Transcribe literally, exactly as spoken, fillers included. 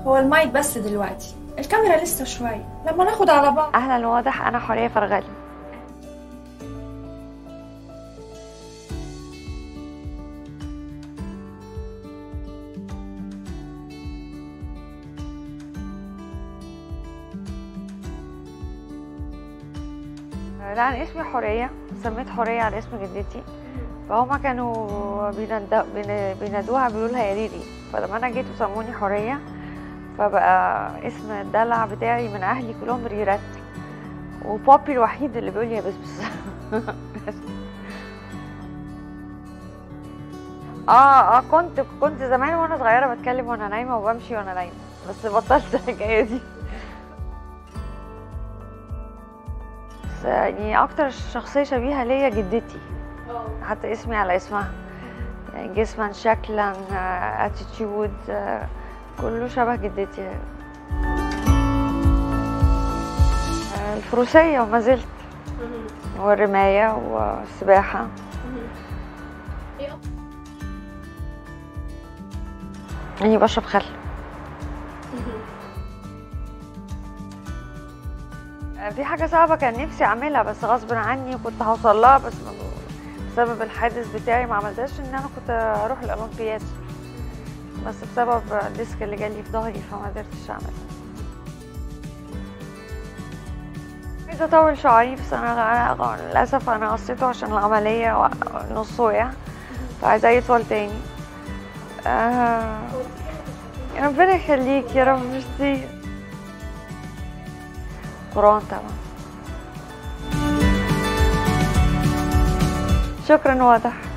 هو المايك بس دلوقتي، الكاميرا لسه شوية لما ناخد على بعض. اهلا، واضح. انا حورية فرغلي. لا، انا اسمي حورية، سميت حورية على اسم جدتي، فهما كانوا بينادو- بين- بينادوها بيقولوا لها يا ريري، فلما انا جيت وسموني حورية فبقى اسم الدلع بتاعي من اهلي كلهم ريرات، وبابي الوحيد اللي بيقول لي يا بسبس. اه اه كنت كنت زمان وانا صغيرة بتكلم وانا نايمة وبمشي وانا نايمة، بس بطلت الحكاية دي. بس يعني اكتر شخصية شبيهة ليا جدتي، حتى اسمي على اسمها، يعني جسما شكلا اتيتيود كله شبه جدتي. الفروسية وما زلت، والرماية والسباحة. اني بشرب خل. في حاجة صعبة كان نفسي اعملها بس غصب عني وكنت هوصل لها، بس بسبب الحادث بتاعي ما عملتهاش، ان انا كنت اروح الاولمبياد، بس بسبب الديسك اللي جالي في ظهري فما قدرتش اعملها. عايزة اطول شعري بس انا للاسف انا قصيته عشان العملية نص وقع، فعايزة يطول تاني. آه ربنا يخليك يا رب. ميرسي. قرآن طبعا. شكرا. واضح.